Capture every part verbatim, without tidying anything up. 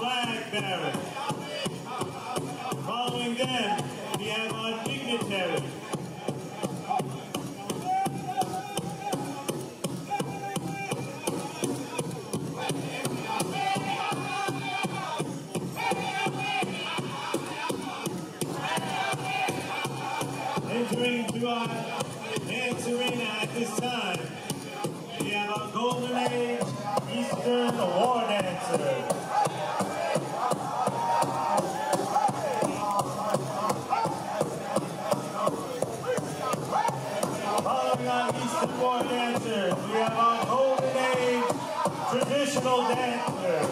flag bearers. Following them, we have our dignitaries. Entering to our dance arena at this time, we have our Golden Age Eastern War Dancers. Following our Eastern War Dancers, we have our Golden Age Traditional Dancers.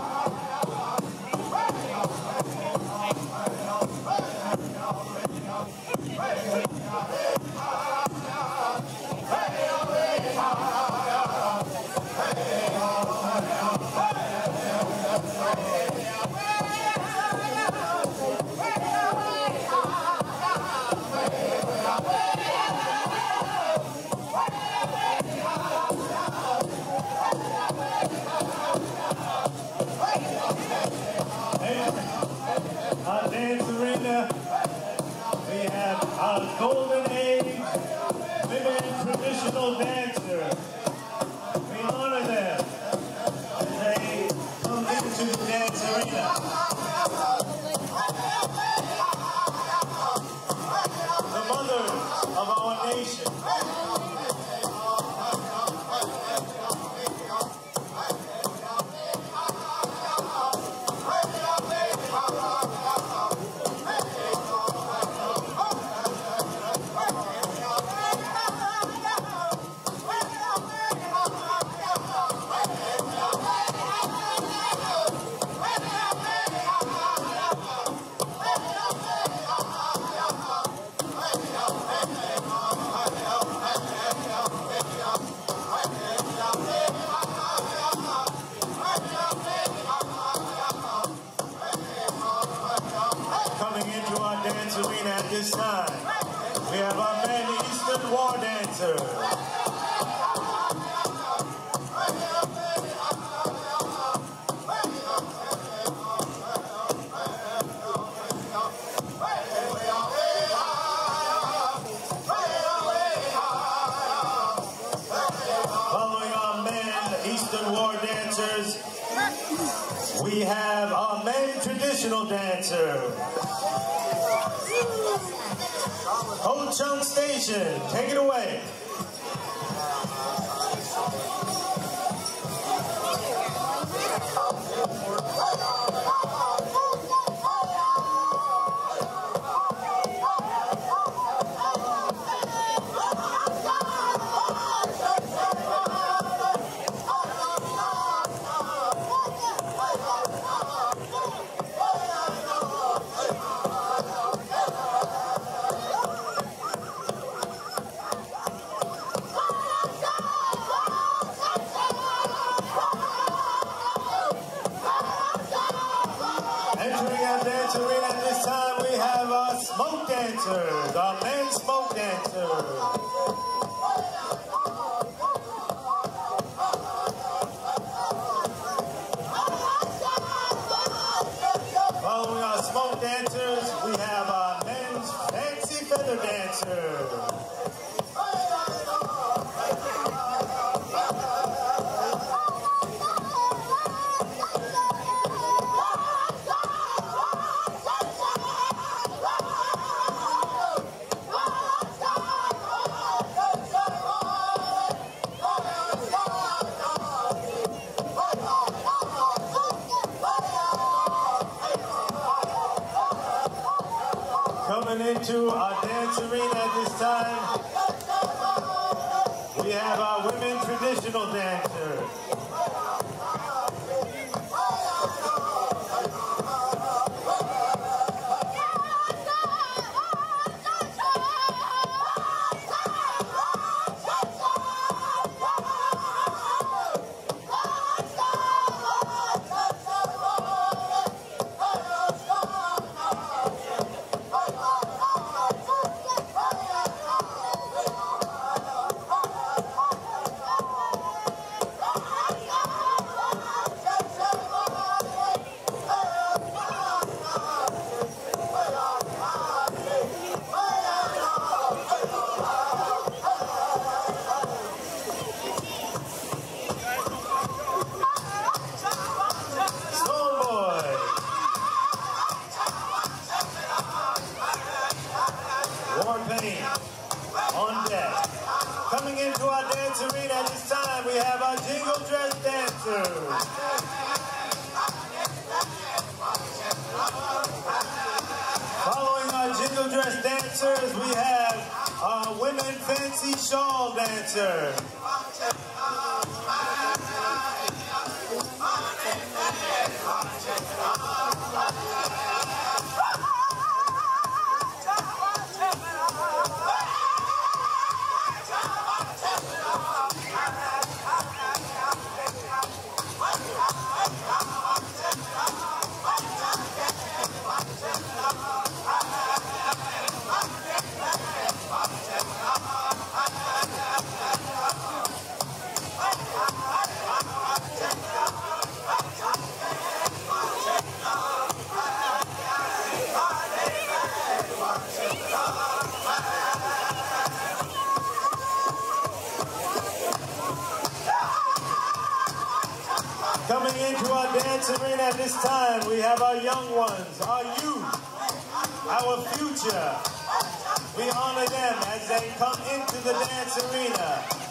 Our dance arena, we have our Golden Age Women Traditional Dancers. We honor them as they come into the dance arena. The mothers of our nation. Coming into our dance arena at this time, we have our men Eastern War Dancers. Following our men Eastern War Dancers, we have our men Traditional Dancers. Ho Chung Station, take it away. Entering our dance arena at this time, we have our smoke dancers, our men smoke dancers. Following our smoke dancers, we have our men's fancy feather dancers. Coming into our dance arena at this time, we have our women traditional dancers. Foxy Shawl dancer. Coming into our dance arena at this time, we have our young ones, our youth, our future. We honor them as they come into the dance arena.